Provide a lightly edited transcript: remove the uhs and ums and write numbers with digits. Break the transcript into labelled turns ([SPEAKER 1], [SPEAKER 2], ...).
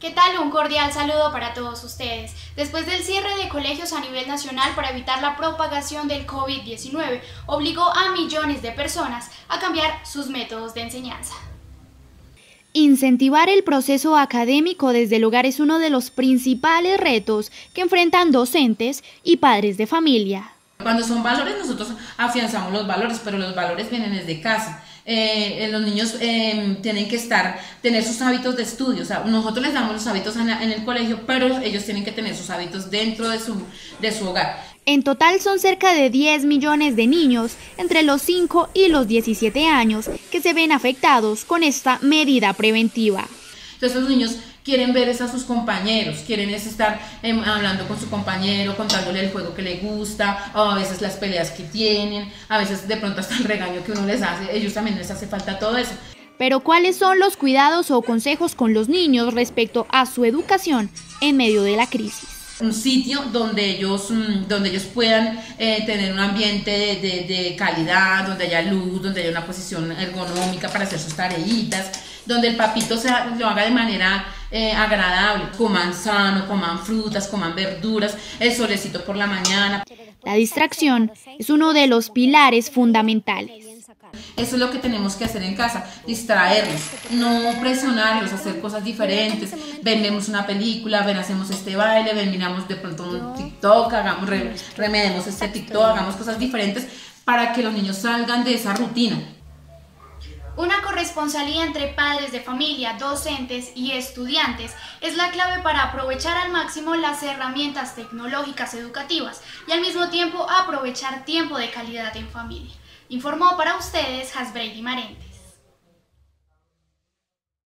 [SPEAKER 1] ¿Qué tal? Un cordial saludo para todos ustedes. Después del cierre de colegios a nivel nacional para evitar la propagación del COVID-19, obligó a millones de personas a cambiar sus métodos de enseñanza.
[SPEAKER 2] Incentivar el proceso académico desde el hogar es uno de los principales retos que enfrentan docentes y padres de familia.
[SPEAKER 3] Cuando son valores, nosotros afianzamos los valores, pero los valores vienen desde casa. Los niños tienen que tener sus hábitos de estudio. O sea, nosotros les damos los hábitos en el colegio, pero ellos tienen que tener sus hábitos dentro de su hogar.
[SPEAKER 2] En total son cerca de 10 millones de niños entre los 5 y los 17 años que se ven afectados con esta medida preventiva.
[SPEAKER 3] Entonces los niños quieren ver a sus compañeros, quieren estar hablando con su compañero, contándole el juego que le gusta, o a veces las peleas que tienen, a veces de pronto hasta el regaño que uno les hace, ellos también les hace falta todo eso.
[SPEAKER 2] Pero ¿cuáles son los cuidados o consejos con los niños respecto a su educación en medio de la crisis?
[SPEAKER 3] Un sitio donde ellos puedan tener un ambiente de calidad, donde haya luz, donde haya una posición ergonómica para hacer sus tareitas, donde el papito lo haga de manera agradable, coman sano, coman frutas, coman verduras, el solecito por la mañana.
[SPEAKER 2] La distracción es uno de los pilares fundamentales.
[SPEAKER 3] Eso es lo que tenemos que hacer en casa, distraerlos, no presionarlos, hacer cosas diferentes. Vemos una película, hacemos este baile, miramos de pronto un TikTok, remedemos este TikTok, hagamos cosas diferentes para que los niños salgan de esa rutina.
[SPEAKER 1] Una corresponsalía entre padres de familia, docentes y estudiantes es la clave para aprovechar al máximo las herramientas tecnológicas educativas y al mismo tiempo aprovechar tiempo de calidad en familia. Informó para ustedes Hasbrady Marentes.